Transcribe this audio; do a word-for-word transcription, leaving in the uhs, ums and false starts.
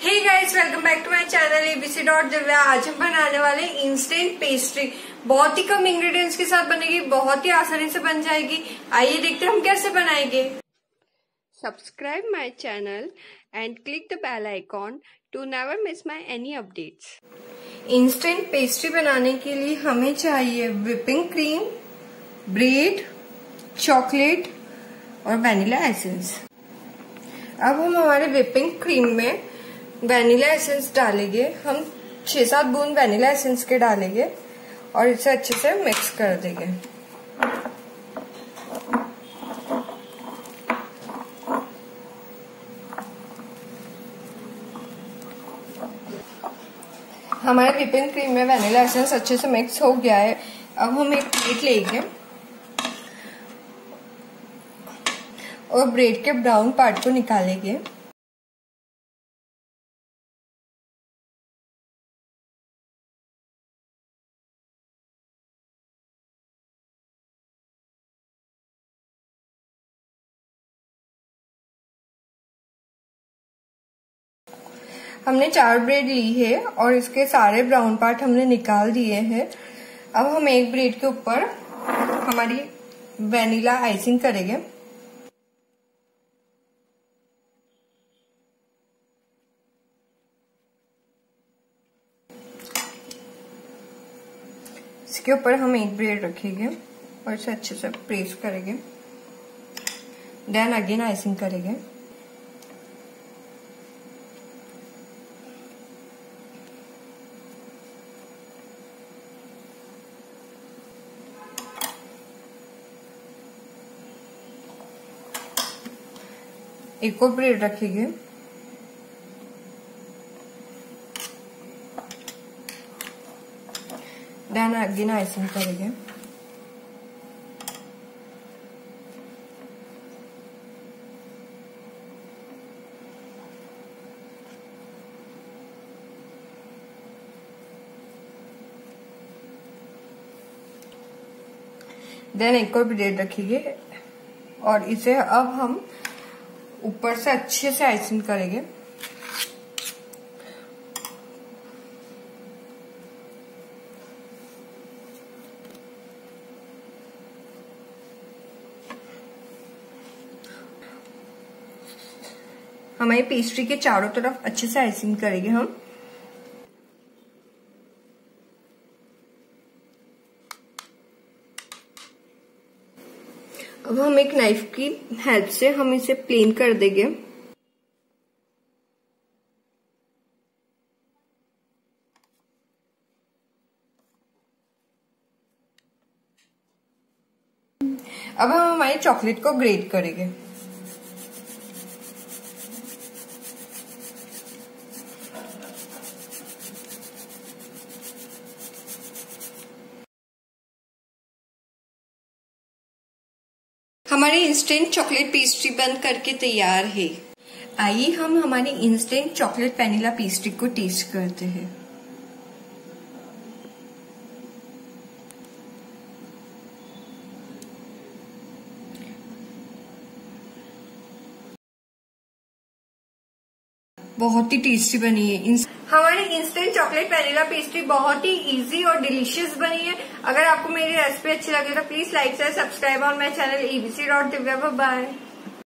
Hey guys, welcome back to my channel ABC dot Divya. आज हम बनाने वाले इंस्टेंट पेस्ट्री। बहुत ही कम इंग्रेडिएंट्स के साथ बनेगी, बहुत ही आसानी से बन जाएगी। आइए देखते हैं हम कैसे बनाएंगे। Subscribe my channel and click the bell icon to never miss my any updates. Instant pastry बनाने के लिए हमें चाहिए व्हिपिंग क्रीम, ब्रेड, चॉकलेट और वैनिला एसेंस। अब हम हमारे व्हिपिंग क्रीम में वैनिला एसेंस डालेंगे। हम छह सात बूंद वैनिला एसेंस के डालेंगे और इसे अच्छे से मिक्स कर देंगे। हमारे व्हिपिंग क्रीम में वैनिला एसेंस अच्छे से मिक्स हो गया है। अब हम एक प्लेट लेंगे और ब्रेड के ब्राउन पार्ट को निकालेंगे। हमने चार ब्रेड ली है और इसके सारे ब्राउन पार्ट हमने निकाल दिए हैं। अब हम एक ब्रेड के ऊपर हमारी वैनिला आइसिंग करेंगे। इसके ऊपर हम एक ब्रेड रखेंगे और इसे अच्छे से प्रेस करेंगे। देन अगेन आइसिंग करेंगे। एक और ब्रेड रखेंगे। देन अगेन आइसिंग करेंगे। देन एक और ब्रेड रखेंगे और इसे अब हम ऊपर से अच्छे से आइसिंग करेंगे। हमारी पेस्ट्री के चारों तरफ अच्छे से आइसिंग करेंगे हम। अब हम एक नाइफ की हेल्प से हम इसे प्लेन कर देंगे। अब हम हमारी चॉकलेट को ग्रेट करेंगे। हमारी इंस्टेंट चॉकलेट पेस्ट्री बन करके तैयार है। आइए हम हमारी इंस्टेंट चॉकलेट वैनिला पेस्ट्री को टेस्ट करते हैं। बहुत ही टेस्टी बनी है। हमारी इंस्टेंट चॉकलेट वैनिला पेस्ट्री बहुत ही इजी और डिलीशियस बनी है। अगर आपको मेरी रेसिपी अच्छी लगे तो please like share subscribe on my channel ABC dot Divya. Bye.